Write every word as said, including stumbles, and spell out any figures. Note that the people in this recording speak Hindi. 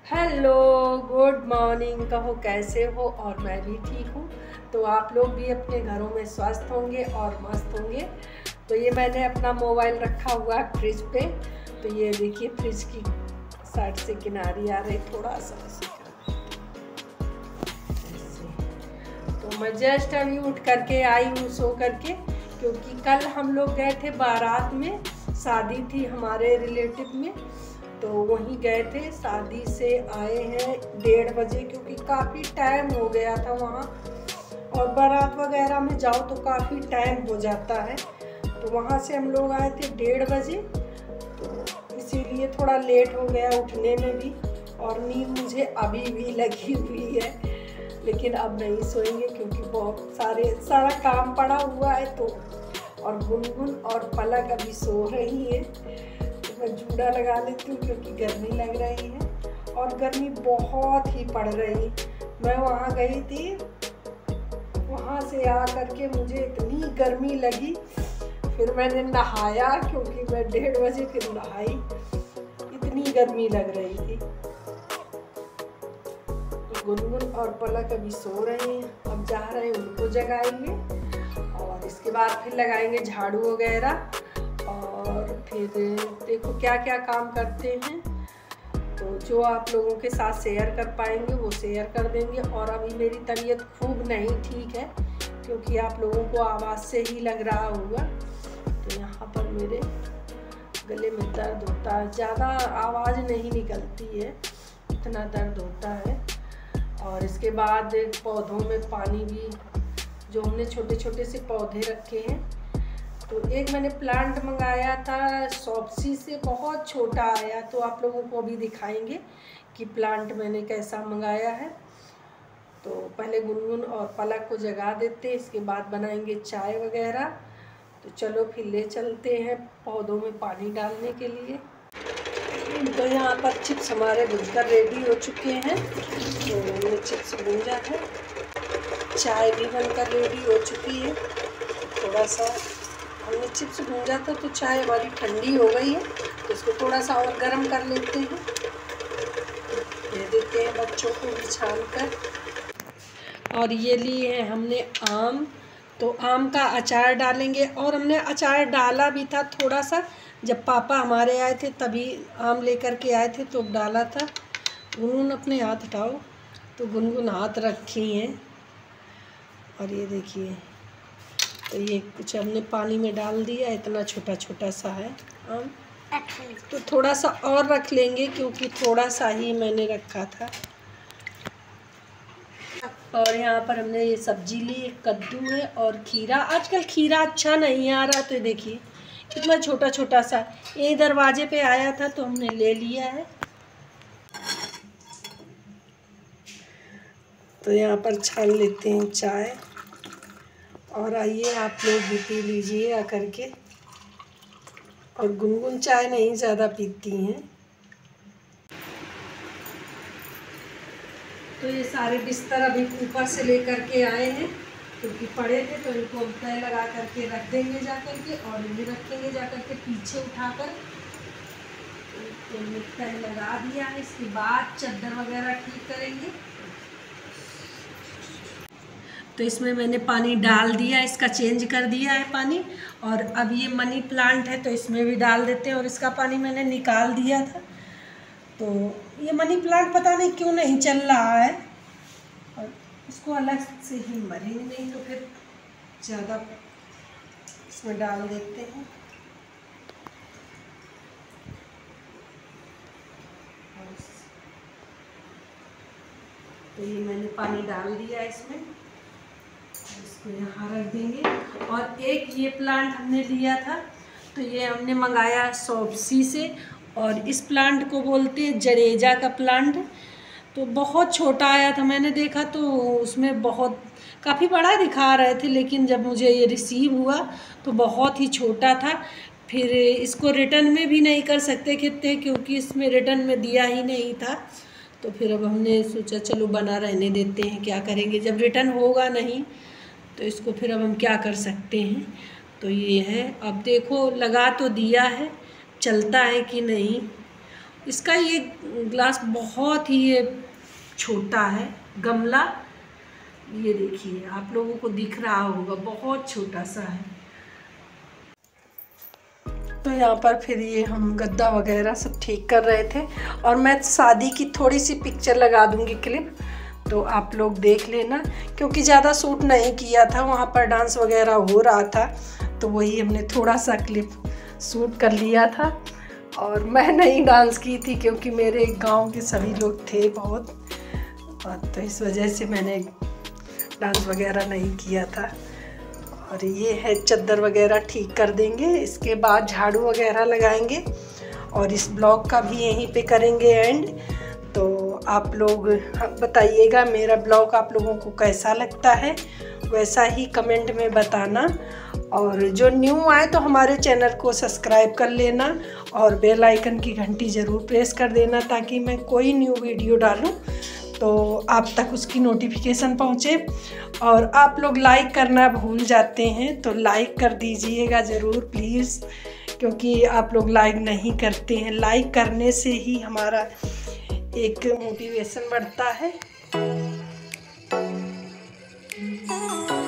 Hello, good morning. कहो कैसे हो? और मैं भी ठीक हूँ। तो आप लोग भी अपने घरों में स्वस्थ होंगे और मस्त होंगे। तो ये मैंने अपना मोबाइल रखा हुआ है फ्रिज पे। तो ये देखिए फ्रिज की साइड से किनारी आ रही थोड़ा सा ऐसे। तो मैं जस्ट अभी उठ करके आई हूँ सो करके, क्योंकि कल हम लोग गए थे बारात में। शादी थी हमारे रिलेटिव में, तो वहीं गए थे। शादी से आए हैं डेढ़ बजे, क्योंकि काफ़ी टाइम हो गया था वहाँ। और बारात वगैरह में जाओ तो काफ़ी टाइम हो जाता है। तो वहाँ से हम लोग आए थे डेढ़ बजे, तो इसीलिए थोड़ा लेट हो गया उठने में भी। और नींद मुझे अभी भी लगी हुई है, लेकिन अब नहीं सोएंगे क्योंकि बहुत सारे सारा काम पड़ा हुआ है। तो और गुनगुन और पलक अभी सो रही है, तो मैं जूड़ा लगा लेती हूँ क्योंकि गर्मी लग रही है और गर्मी बहुत ही पड़ रही। मैं वहाँ गई थी, वहाँ से आ करके मुझे इतनी गर्मी लगी। फिर मैंने नहाया, क्योंकि मैं डेढ़ बजे फिर नहाई, इतनी गर्मी लग रही थी। गुनगुन और पलक अभी सो रहे हैं, अब जा रहे हैं उनको जगाएंगे और इसके बाद फिर लगाएंगे झाड़ू वगैरह। और फिर देखो क्या क्या काम करते हैं, तो जो आप लोगों के साथ शेयर कर पाएंगे वो शेयर कर देंगे। और अभी मेरी तबीयत खूब नहीं ठीक है, क्योंकि आप लोगों को आवाज़ से ही लग रहा होगा। तो यहाँ पर मेरे गले में दर्द होता है, ज़्यादा आवाज़ नहीं निकलती है, इतना दर्द होता है। और इसके बाद पौधों में पानी भी, जो हमने छोटे छोटे से पौधे रखे हैं, तो एक मैंने प्लांट मंगाया था शॉप्सी से, बहुत छोटा आया। तो आप लोगों को भी दिखाएंगे कि प्लांट मैंने कैसा मंगाया है। तो पहले गुनगुन और पलक को जगा देते हैं, इसके बाद बनाएंगे चाय वगैरह। तो चलो फिर ले चलते हैं पौधों में पानी डालने के लिए। तो यहाँ पर चिप्स हमारे भुनकर रेडी हो चुके हैं, तो हमने चिप्स भूंजा है। चाय भी बनकर रेडी हो चुकी है। थोड़ा सा हमने चिप्स भूंजा था तो चाय हमारी ठंडी हो गई है, तो इसको थोड़ा सा और गर्म कर लेते हैं। दे देते हैं बच्चों को भी छान कर। और ये लिए हैं हमने आम, तो आम का अचार डालेंगे। और हमने अचार डाला भी था थोड़ा सा, जब पापा हमारे आए थे तभी आम लेकर के आए थे तो डाला था। गुनगुन अपने हाथ उठाओ, तो गुनगुन हाथ रखी हैं। और ये देखिए, तो ये कुछ हमने पानी में डाल दिया, इतना छोटा छोटा सा है आम। तो थोड़ा सा और रख लेंगे, क्योंकि थोड़ा सा ही मैंने रखा था। और यहाँ पर हमने ये सब्जी ली, कद्दू है और खीरा। आजकल खीरा अच्छा नहीं आ रहा, तो देखिए कितना छोटा छोटा सा, ये दरवाजे पे आया था तो हमने ले लिया है। तो यहाँ पर छान लेते हैं चाय। और आइए आप लोग भी पी लीजिए आकर के। और गुनगुन चाय नहीं ज़्यादा पीती हैं। तो ये सारे बिस्तर अभी ऊपर से लेकर के आए हैं, क्योंकि पड़े थे, तो इनको हम तय लगा करके रख देंगे जा करके। और इन्हें रखेंगे जा करके पीछे उठाकर, तो तय लगा दिया है। इसके बाद चादर वगैरह ठीक करेंगे। तो इसमें मैंने पानी डाल दिया, इसका चेंज कर दिया है पानी। और अब ये मनी प्लांट है तो इसमें भी डाल देते हैं, और इसका पानी मैंने निकाल दिया था। तो ये मनी प्लांट पता नहीं क्यों नहीं चल रहा है, और इसको अलग से ही मरेंगे नहीं, तो फिर ज़्यादा इसमें डाल देते हैं। तो ये मैंने पानी डाल दिया इसमें, इसको यहाँ रख देंगे। और एक ये प्लांट हमने लिया था, तो ये हमने मंगाया शॉप्सी से, और इस प्लांट को बोलते हैं जडेजा का प्लांट। तो बहुत छोटा आया था, मैंने देखा तो उसमें बहुत काफ़ी बड़ा दिखा रहे थे, लेकिन जब मुझे ये रिसीव हुआ तो बहुत ही छोटा था। फिर इसको रिटर्न में भी नहीं कर सकते कितने, क्योंकि इसमें रिटर्न में दिया ही नहीं था। तो फिर अब हमने सोचा चलो बना रहने देते हैं, क्या करेंगे जब रिटर्न होगा नहीं, तो इसको फिर अब हम क्या कर सकते हैं। तो ये है, अब देखो लगा तो दिया है, चलता है कि नहीं। इसका ये ग्लास बहुत ही ये छोटा है, गमला ये देखिए आप लोगों को दिख रहा होगा, बहुत छोटा सा है। तो यहाँ पर फिर ये हम गद्दा वगैरह सब ठीक कर रहे थे, और मैं शादी की थोड़ी सी पिक्चर लगा दूँगी क्लिप, तो आप लोग देख लेना, क्योंकि ज़्यादा शूट नहीं किया था, वहाँ पर डांस वगैरह हो रहा था, तो वही हमने थोड़ा सा क्लिप शूट कर लिया था। और मैं नहीं डांस की थी क्योंकि मेरे गांव के सभी लोग थे बहुत, तो इस वजह से मैंने डांस वगैरह नहीं किया था। और ये है चद्दर वगैरह ठीक कर देंगे, इसके बाद झाड़ू वगैरह लगाएंगे, और इस ब्लॉग का भी यहीं पे करेंगे एंड। तो आप लोग बताइएगा मेरा ब्लॉग आप लोगों को कैसा लगता है, वैसा ही कमेंट में बताना। और जो न्यू आए तो हमारे चैनल को सब्सक्राइब कर लेना, और बेल आइकन की घंटी ज़रूर प्रेस कर देना, ताकि मैं कोई न्यू वीडियो डालूं तो आप तक उसकी नोटिफिकेशन पहुंचे। और आप लोग लाइक करना भूल जाते हैं, तो लाइक कर दीजिएगा ज़रूर प्लीज़, क्योंकि आप लोग लाइक नहीं करते हैं। लाइक करने से ही हमारा एक मोटिवेशन बढ़ता है।